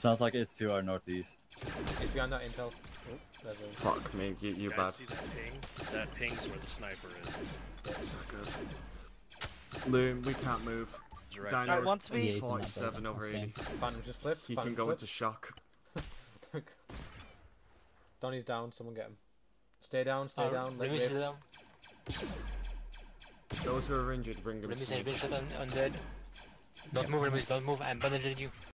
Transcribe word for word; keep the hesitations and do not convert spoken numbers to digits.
Sounds like it's to our northeast. It's behind that intel. Oh, there's a... Fuck me, you, you guys bad. see that ping? That ping's where the sniper is. It's so good. Loom, we can't move. Direct. Dino's Alright, once we- Yeah, he's in that forty-seven building, over I'll eighty. Phantom just flipped. He Phantom can go flipped. into shock. Donnie's down, someone get him. Stay down, stay Uh, down. Let Remy Dave- is down. Those who are injured, bring them Remy's to has me. been shot on, on dead. Don't move, Remy, don't move. I'm bandaging you.